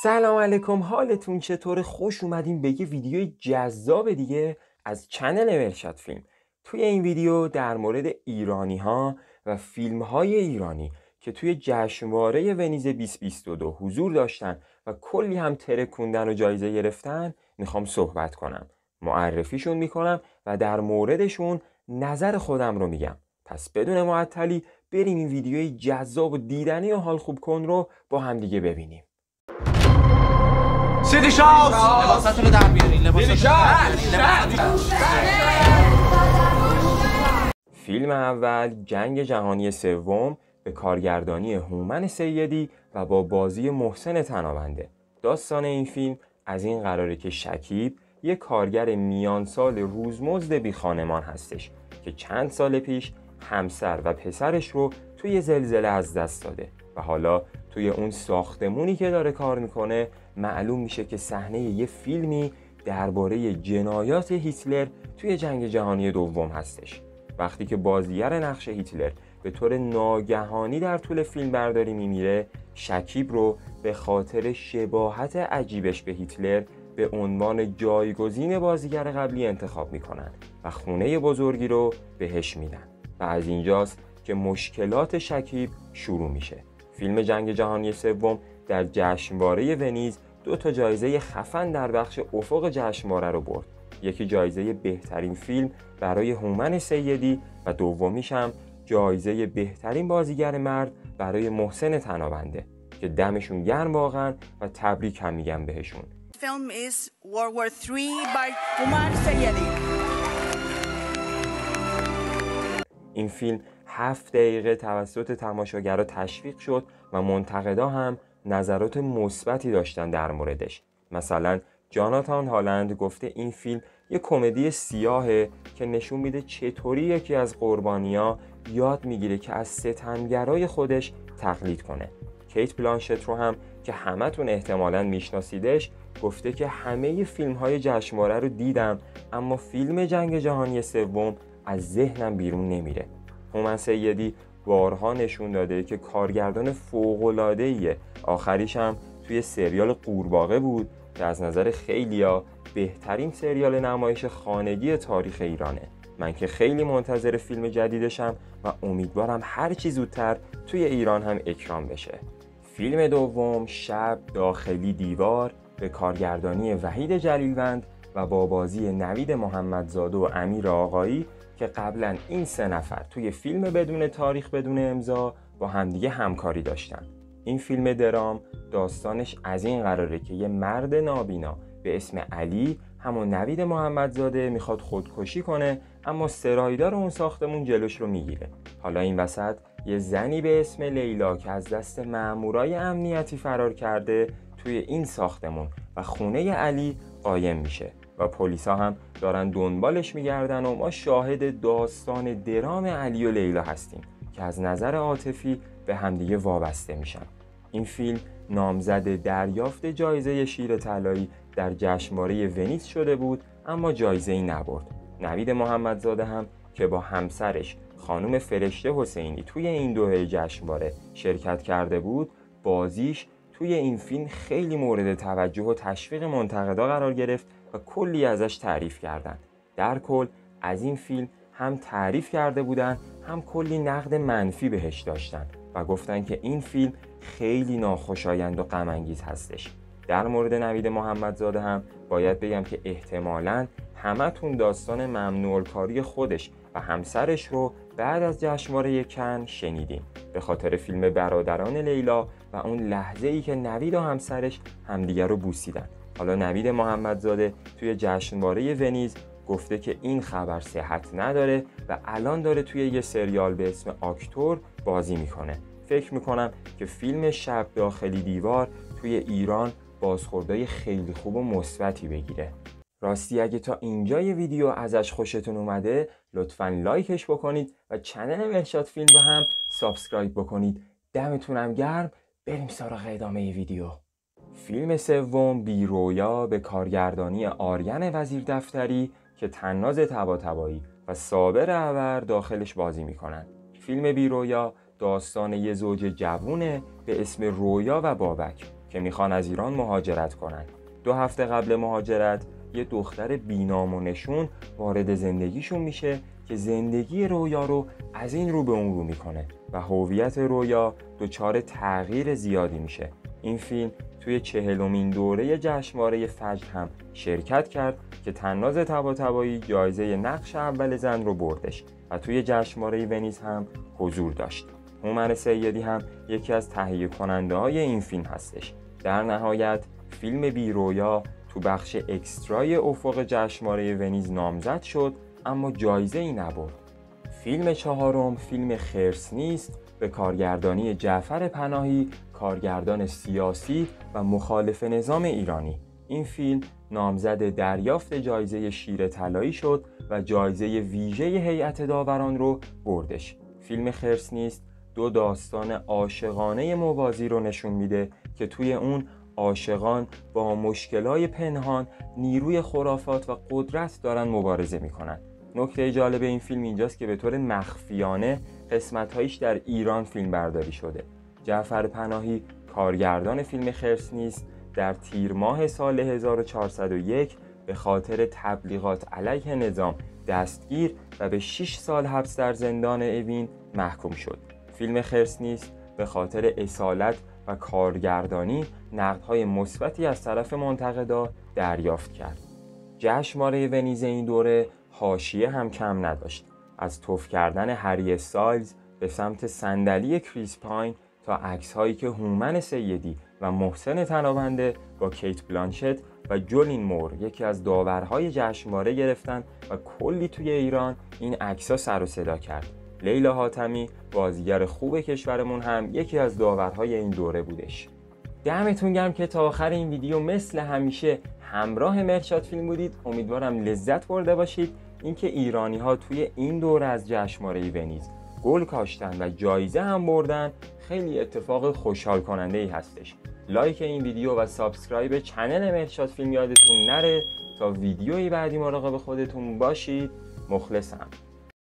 سلام علیکم، حالتون چطور؟ خوش اومدین به یه ویدیوی جذاب دیگه از چنل ارشاد فیلم. توی این ویدیو در مورد ایرانی ها و فیلم های ایرانی که توی جشنواره ونیز 2022 حضور داشتن و کلی هم ترکوندن و جایزه گرفتن میخوام صحبت کنم، معرفیشون میکنم و در موردشون نظر خودم رو میگم. پس بدون معطلی بریم این ویدیوی جذاب و دیدنی و حال خوب کن رو با هم دیگه ببینیم. سیدی شاوز لباساتونو در بیارین. فیلم اول جنگ جهانی سوم به کارگردانی هومن سیدی و با بازی محسن تنابنده. داستان این فیلم از این قراره که شکیب یک کارگر میان سال روزمزد بی خانمان هستش که چند سال پیش همسر و پسرش رو توی زلزله از دست داده و حالا توی اون ساختمونی که داره کار میکنه معلوم میشه که صحنه یه فیلمی درباره جنایات هیتلر توی جنگ جهانی دوم هستش. وقتی که بازیگر نقش هیتلر به طور ناگهانی در طول فیلم برداری میمیره، شکیب رو به خاطر شباهت عجیبش به هیتلر به عنوان جایگزین بازیگر قبلی انتخاب میکنن و خونه بزرگی رو بهش میدن و از اینجاست که مشکلات شکیب شروع میشه. فیلم جنگ جهانی سوم در جشنواره ونیز 2 جایزه خفن در بخش افق جشنواره رو برد. یکی جایزه بهترین فیلم برای هومن سیدی و دومیش هم جایزه بهترین بازیگر مرد برای محسن تنابنده که دمشون گرم واقعا و تبریک هم میگم بهشون. Film is World War III by Houman Seyedi. این فیلم 7 دقیقه توسط تماشاگرها تشویق شد و منتقدا هم نظرات مثبتی داشتن در موردش. مثلا جاناتان هالند گفته این فیلم یه کمدی سیاهه که نشون میده چطوری یکی از قربانی‌ها یاد میگیره که از ستمگرای خودش تقلید کنه. کیت بلانشت رو هم که همتون احتمالاً میشناسیدش گفته که همه فیلم‌های جشنواره رو دیدم اما فیلم جنگ جهانی سوم از ذهنم بیرون نمیره. هومن سیدی بارها نشون داده که کارگردان فوق‌العاده‌ایه. آخریش هم توی سریال قورباغه بود که از نظر خیلیا بهترین سریال نمایش خانگی تاریخ ایرانه. من که خیلی منتظر فیلم جدیدشم و امیدوارم هر چی زودتر توی ایران هم اکرام بشه. فیلم دوم شب داخلی دیوار به کارگردانی وحید جلیلوند و با بازی نوید محمدزاده و امیر آقایی که قبلا این 3 نفر توی فیلم بدون تاریخ بدون امضا با همدیگه همکاری داشتن. این فیلم درام داستانش از این قراره که یه مرد نابینا به اسم علی همون نوید محمدزاده میخواد خودکشی کنه اما سرایدار اون ساختمون جلوش رو میگیره. حالا این وسط یه زنی به اسم لیلا که از دست مامورای امنیتی فرار کرده توی این ساختمون و خونه علی قایم میشه و پلیسا هم دارن دنبالش میگردن و ما شاهد داستان درام علی و لیلا هستیم که از نظر عاطفی به همدیگه وابسته میشن. این فیلم نامزد دریافت جایزه شیر طلایی در جشنواره ونیز شده بود اما جایزه‌ای نبرد. نوید محمدزاده هم که با همسرش خانم فرشته حسینی توی این دوره جشنواره شرکت کرده بود، بازیش توی این فیلم خیلی مورد توجه و تشویق منتقدا قرار گرفت و کلی ازش تعریف کردند. در کل از این فیلم هم تعریف کرده بودن هم کلی نقد منفی بهش داشتن و گفتن که این فیلم خیلی ناخوشایند و غم انگیز هستش. در مورد نوید محمدزاده هم باید بگم که احتمالاً همتون داستان ممنوع‌الکاری خودش و همسرش رو بعد از جشنواره کن شنیدین به خاطر فیلم برادران لیلا و اون لحظه‌ای که نوید و همسرش همدیگر رو بوسیدن. حالا نوید محمدزاده توی جشنواره ونیز گفته که این خبر صحت نداره و الان داره توی یه سریال به اسم آکتور بازی میکنه. فکر میکنم که فیلم شب داخلی دیوار توی ایران بازخوردهای خیلی خوب و مثبتی بگیره. راستی اگه تا اینجای ویدیو ازش خوشتون اومده لطفاً لایکش بکنید و چنل ارشاد فیلم رو هم سابسکرایب بکنید. دمتونم گرم. بریم سراغ ادامه ویدیو. فیلم سوم بی رویا به کارگردانی آریان وزیردفتری که طناز طباطبایی و صابر عور داخلش بازی میکنن. فیلم بی رویا داستان یه زوج جوونه به اسم رویا و بابک که میخوان از ایران مهاجرت کنن. 2 هفته قبل مهاجرت یه دختر بینام و نشون وارد زندگیشون میشه که زندگی رویا رو از این رو به اون رو میکنه و هویت رویا دچار تغییر زیادی میشه. این فیلم توی 40مین دوره جشنواره فجر هم شرکت کرد که طناز طباطبایی جایزه نقش اول زن رو بردش و توی جشنواره ونیز هم حضور داشت. هومن سیدی هم یکی از تهیه کننده های این فیلم هستش. در نهایت فیلم بی رویا تو بخش اکسترای افق جشنواره ونیز نامزد شد اما جایزه ای نبرد. فیلم چهارم فیلم خرس نیست به کارگردانی جعفر پناهی، کارگردان سیاسی و مخالف نظام ایرانی. این فیلم نامزد دریافت جایزه شیر طلایی شد و جایزه ویژه هیئت داوران رو بردش. فیلم خرس نیست 2 داستان عاشقانه موازی رو نشون میده که توی اون عاشقان با مشکلات پنهان، نیروی خرافات و قدرت دارن مبارزه میکنن. نکته جالب این فیلم اینجاست که به طور مخفیانه قسمت‌هایش در ایران فیلم برداری شده. جعفر پناهی کارگردان فیلم خرس نیست در تیر ماه سال 1401 به خاطر تبلیغات علیه نظام دستگیر و به 6 سال حبس در زندان اوین محکوم شد. فیلم خرس نیست به خاطر اصالت و کارگردانی نقدهای مثبتی از طرف منتقدا دریافت کرد. جشنواره ونیز این دوره حاشیه هم کم نداشت. از تف کردن هری استایلز به سمت صندلی کریس پاین تا عکس‌هایی که هومن سیدی و محسن تنابنده با کیت بلانشت و جولین مور یکی از داورهای جشنواره گرفتن و کلی توی ایران این عکس‌ها سر و صدا کرد. لیلا حاتمی بازیگر خوب کشورمون هم یکی از داورهای این دوره بودش. دمتون گرم که تا آخر این ویدیو مثل همیشه همراه مرشاد فیلم بودید. امیدوارم لذت برده باشید. اینکه ایرانی‌ها توی این دوره از جشنواره ونیز گل کاشتن و جایزه هم بردن خیلی اتفاق خوشحال کننده ای هستش. لایک این ویدیو و سابسکرایب چنل مرشاد فیلم یادتون نره تا ویدیویی بعدی مراقب خودتون باشید. مخلصم.